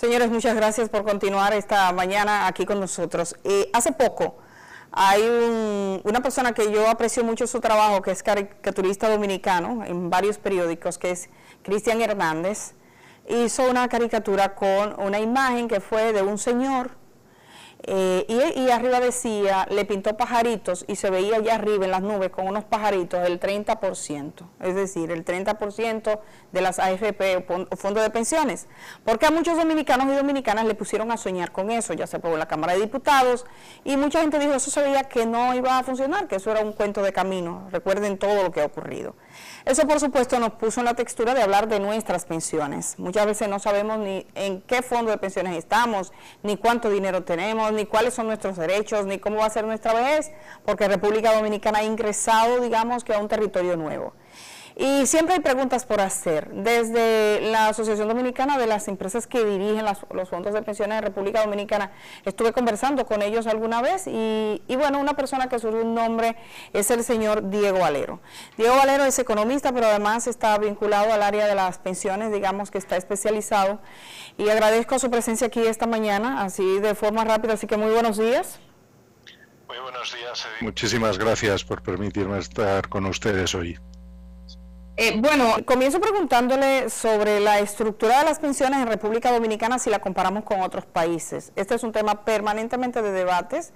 Señores, muchas gracias por continuar esta mañana aquí con nosotros. Hace poco hay una persona que yo aprecio mucho su trabajo, que es caricaturista dominicano en varios periódicos, que es Cristian Hernández. Hizo una caricatura con una imagen que fue de un señor y arriba decía, le pintó pajaritos y se veía allá arriba en las nubes con unos pajaritos el 30%, es decir, el 30% de las AFP o fondos de pensiones, porque a muchos dominicanos y dominicanas le pusieron a soñar con eso, ya se aprobó en la Cámara de Diputados, y mucha gente dijo, eso se veía que no iba a funcionar, que eso era un cuento de camino, recuerden todo lo que ha ocurrido. Eso, por supuesto, nos puso en la textura de hablar de nuestras pensiones. Muchas veces no sabemos ni en qué fondo de pensiones estamos, ni cuánto dinero tenemos, ni cuáles son nuestros derechos, ni cómo va a ser nuestra vejez, porque República Dominicana ha ingresado, digamos, que a un territorio nuevo. Y siempre hay preguntas por hacer. Desde la Asociación Dominicana de las Empresas que dirigen los fondos de pensiones de República Dominicana, estuve conversando con ellos alguna vez y bueno, una persona que surgió un nombre es el señor Diego Valero. Diego Valero es economista, pero además está vinculado al área de las pensiones, digamos que está especializado. Y agradezco su presencia aquí esta mañana, así de forma rápida, así que muy buenos días. Muy buenos días, Edith. Muchísimas gracias por permitirme estar con ustedes hoy. Bueno, comienzo preguntándole sobre la estructura de las pensiones en República Dominicana si la comparamos con otros países. Este es un tema permanentemente de debates,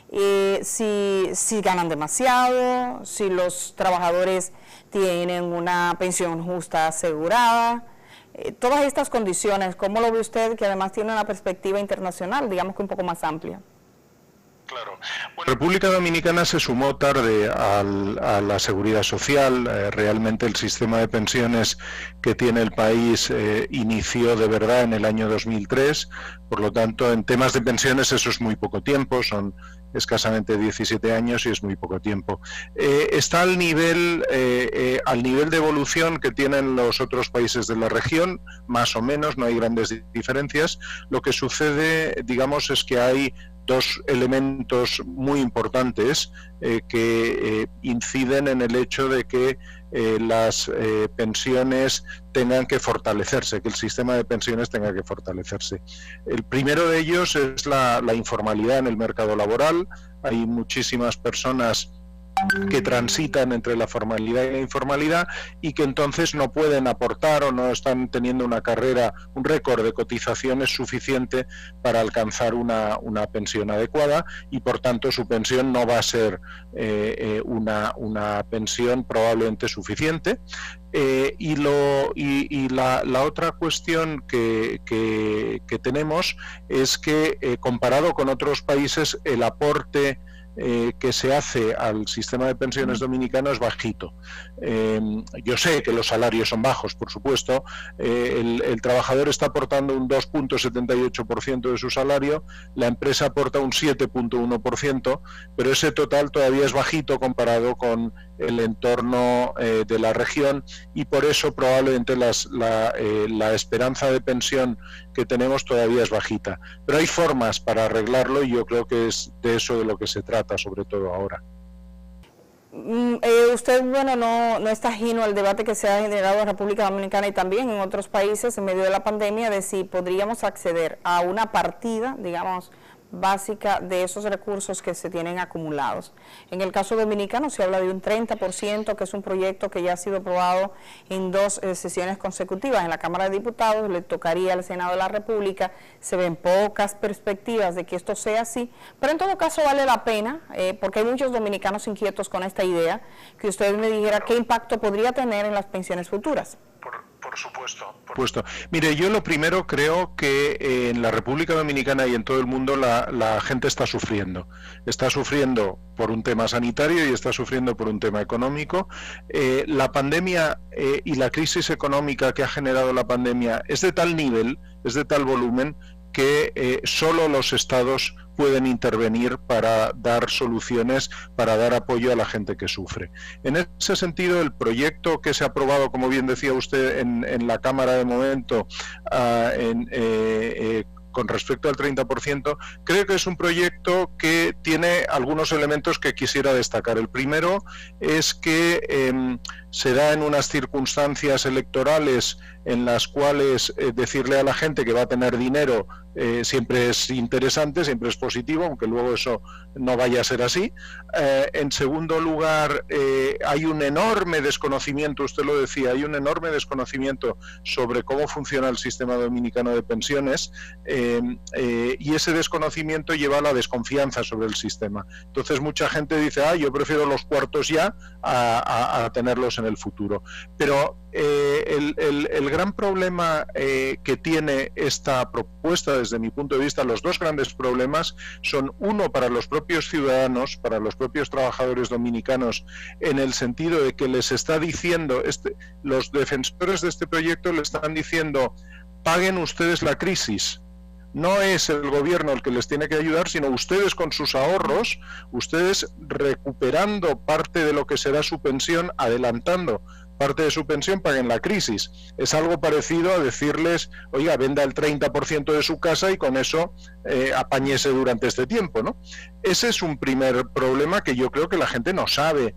si ganan demasiado, si los trabajadores tienen una pensión justa asegurada, todas estas condiciones, ¿cómo lo ve usted, que además tiene una perspectiva internacional, digamos que un poco más amplia? Claro. Bueno, República Dominicana se sumó tarde a la seguridad social. Realmente el sistema de pensiones que tiene el país inició de verdad en el año 2003. Por lo tanto, en temas de pensiones eso es muy poco tiempo, son escasamente 17 años y es muy poco tiempo. Está al nivel de evolución que tienen los otros países de la región, más o menos, no hay grandes diferencias. Lo que sucede, digamos, es que hay dos elementos muy importantes que inciden en el hecho de que las pensiones tengan que fortalecerse, que el sistema de pensiones tenga que fortalecerse. El primero de ellos es la informalidad en el mercado laboral. Hay muchísimas personas que transitan entre la formalidad y la informalidad y que entonces no pueden aportar o no están teniendo una carrera, un récord de cotizaciones suficiente para alcanzar una pensión adecuada y por tanto su pensión no va a ser una pensión probablemente suficiente. Y la otra cuestión que tenemos es que comparado con otros países el aporte que se hace al sistema de pensiones dominicano es bajito. Yo sé que los salarios son bajos, por supuesto. El trabajador está aportando un 2,78% de su salario, la empresa aporta un 7,1%, pero ese total todavía es bajito comparado con el entorno de la región y por eso probablemente la esperanza de pensión que tenemos todavía es bajita. Pero hay formas para arreglarlo y yo creo que es de eso de lo que se trata, sobre todo ahora. Usted, bueno, no está ajeno al debate que se ha generado en República Dominicana y también en otros países en medio de la pandemia de si podríamos acceder a una partida, digamos, básica de esos recursos que se tienen acumulados. En el caso dominicano se habla de un 30%, que es un proyecto que ya ha sido aprobado en 2 sesiones consecutivas en la Cámara de Diputados, le tocaría al Senado de la República, se ven pocas perspectivas de que esto sea así, pero en todo caso vale la pena, porque hay muchos dominicanos inquietos con esta idea, que usted me dijera qué impacto podría tener en las pensiones futuras. Por supuesto. Mire, yo lo primero creo que en la República Dominicana y en todo el mundo la gente está sufriendo. Está sufriendo por un tema sanitario y está sufriendo por un tema económico. La pandemia y la crisis económica que ha generado la pandemia es de tal nivel, es de tal volumen, que solo los estados pueden intervenir para dar soluciones, para dar apoyo a la gente que sufre. En ese sentido, el proyecto que se ha aprobado, como bien decía usted, en la Cámara de momento, con respecto al 30%, creo que es un proyecto que tiene algunos elementos que quisiera destacar. El primero es que se da en unas circunstancias electorales en las cuales decirle a la gente que va a tener dinero siempre es interesante, siempre es positivo, aunque luego eso no vaya a ser así. En segundo lugar, hay un enorme desconocimiento, usted lo decía, hay un enorme desconocimiento sobre cómo funciona el sistema dominicano de pensiones, y ese desconocimiento lleva a la desconfianza sobre el sistema. Entonces mucha gente dice, yo prefiero los cuartos ya a tenerlos en el futuro. Pero el gran problema que tiene esta propuesta, desde mi punto de vista, los dos grandes problemas son, uno, para los propios ciudadanos, para los propios trabajadores dominicanos, en el sentido de que les está diciendo, los defensores de este proyecto le están diciendo, paguen ustedes la crisis. No es el gobierno el que les tiene que ayudar, sino ustedes con sus ahorros, ustedes recuperando parte de lo que será su pensión, adelantando parte de su pensión, paguen la crisis. Es algo parecido a decirles, oiga, venda el 30% de su casa y con eso apáñese durante este tiempo, ¿no? Ese es un primer problema que yo creo que la gente no sabe.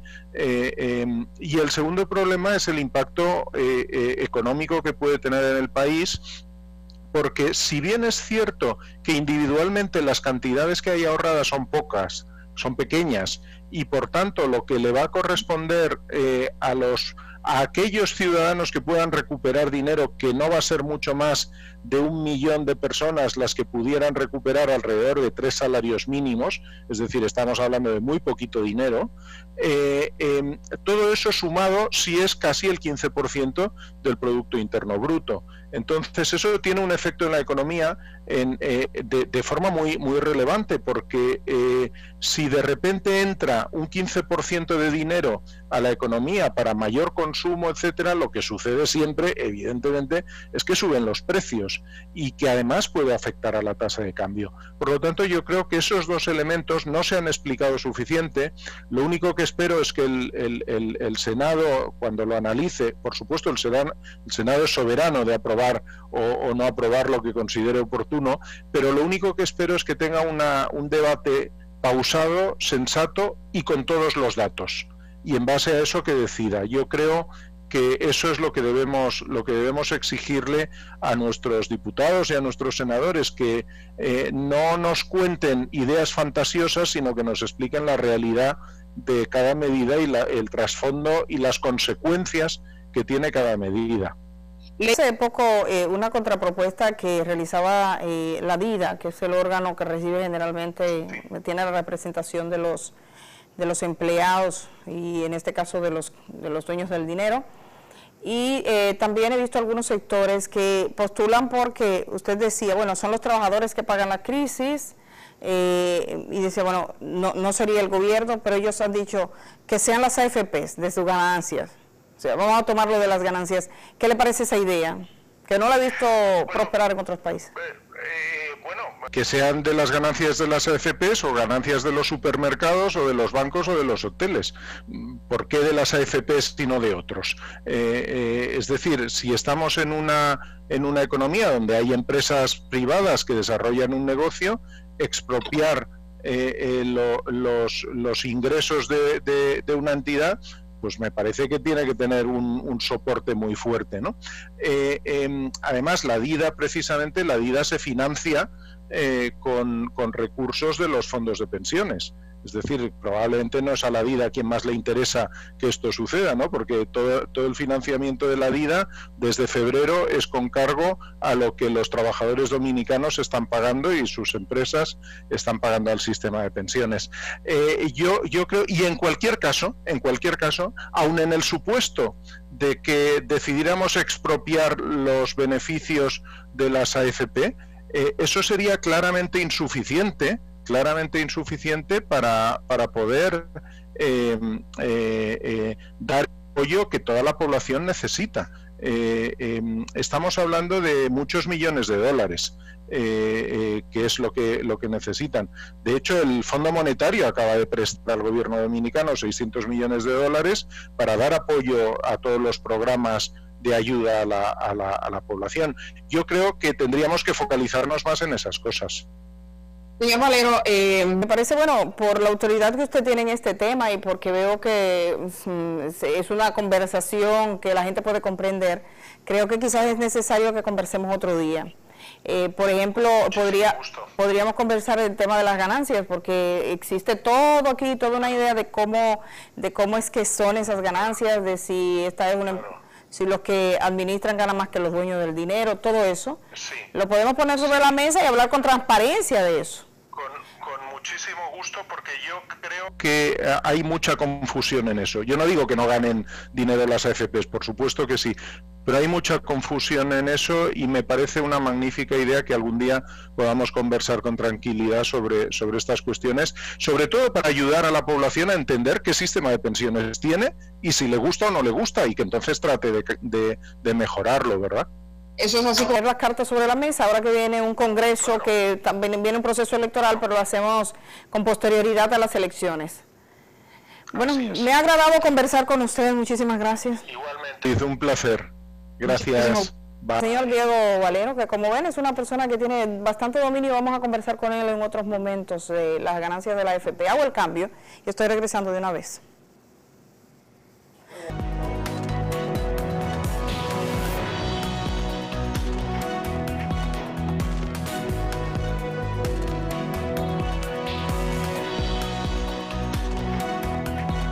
Y el segundo problema es el impacto económico que puede tener en el país, porque si bien es cierto que individualmente las cantidades que hay ahorradas son pocas, son pequeñas, y por tanto lo que le va a corresponder a aquellos ciudadanos que puedan recuperar dinero, que no va a ser mucho más de 1 millón de personas las que pudieran recuperar alrededor de 3 salarios mínimos, es decir, estamos hablando de muy poquito dinero, todo eso sumado sí es casi el 15% del Producto Interno Bruto. Entonces eso tiene un efecto en la economía de forma muy, muy relevante, porque si de repente entra un 15% de dinero a la economía para mayor consumo, etcétera, lo que sucede siempre, evidentemente, es que suben los precios y que además puede afectar a la tasa de cambio. Por lo tanto, yo creo que esos dos elementos no se han explicado suficiente. Lo único que espero es que el Senado, cuando lo analice, por supuesto el Senado es soberano de aprobar o no aprobar lo que considere oportuno, pero lo único que espero es que tenga un debate pausado, sensato y con todos los datos, y en base a eso que decida. Yo creo que eso es lo que debemos exigirle a nuestros diputados y a nuestros senadores, que no nos cuenten ideas fantasiosas, sino que nos expliquen la realidad de cada medida y el trasfondo y las consecuencias que tiene cada medida. Hace poco una contrapropuesta que realizaba la DIDA, que es el órgano que recibe generalmente, tiene la representación de los empleados y en este caso de los dueños del dinero. Y también he visto algunos sectores que postulan porque usted decía, bueno, son los trabajadores que pagan la crisis, y decía, bueno, no sería el gobierno, pero ellos han dicho que sean las AFPs de sus ganancias. O sea, vamos a tomarlo de las ganancias. ¿Qué le parece esa idea? Que no la he visto prosperar en otros países. Que sean de las ganancias de las AFPs o ganancias de los supermercados o de los bancos o de los hoteles. ¿Por qué de las AFPs y no de otros? Es decir, si estamos en una economía donde hay empresas privadas que desarrollan un negocio, expropiar los ingresos de una entidad, pues me parece que tiene que tener un soporte muy fuerte, ¿no? Además, la DIDA se financia con recursos de los fondos de pensiones. Es decir, probablemente no es a la DIDA a quien más le interesa que esto suceda, ¿no? Porque todo el financiamiento de la DIDA desde febrero es con cargo a lo que los trabajadores dominicanos están pagando y sus empresas están pagando al sistema de pensiones. Yo creo, y en cualquier caso, aun en el supuesto de que decidiéramos expropiar los beneficios de las AFP, eso sería claramente insuficiente para poder dar apoyo que toda la población necesita. Estamos hablando de muchos millones de dólares, que es lo que necesitan. De hecho, el Fondo Monetario acaba de prestar al gobierno dominicano 600 millones de dólares para dar apoyo a todos los programas de ayuda a la población. Yo creo que tendríamos que focalizarnos más en esas cosas. Señor Valero, me parece bueno por la autoridad que usted tiene en este tema y porque veo que es una conversación que la gente puede comprender. Creo que quizás es necesario que conversemos otro día. Por ejemplo, podríamos conversar el tema de las ganancias, porque existe todo aquí, toda una idea de cómo es que son esas ganancias, de si esta es una... si los que administran ganan más que los dueños del dinero, todo eso, sí. Lo podemos poner sobre la mesa y hablar con transparencia de eso. Con muchísimo gusto, porque yo creo que hay mucha confusión en eso. Yo no digo que no ganen dinero las AFPs, por supuesto que sí, pero hay mucha confusión en eso y me parece una magnífica idea que algún día podamos conversar con tranquilidad sobre estas cuestiones, sobre todo para ayudar a la población a entender qué sistema de pensiones tiene y si le gusta o no le gusta, y que entonces trate de mejorarlo, ¿verdad? Eso es así, poner las cartas sobre la mesa, ahora que viene un congreso, que también viene un proceso electoral, pero lo hacemos con posterioridad a las elecciones. Bueno, me ha agradado conversar con ustedes, muchísimas gracias. Igualmente. Hizo un placer. Gracias. Señor Diego Valero, que como ven es una persona que tiene bastante dominio, vamos a conversar con él en otros momentos de las ganancias de la AFP. Hago el cambio y estoy regresando de una vez.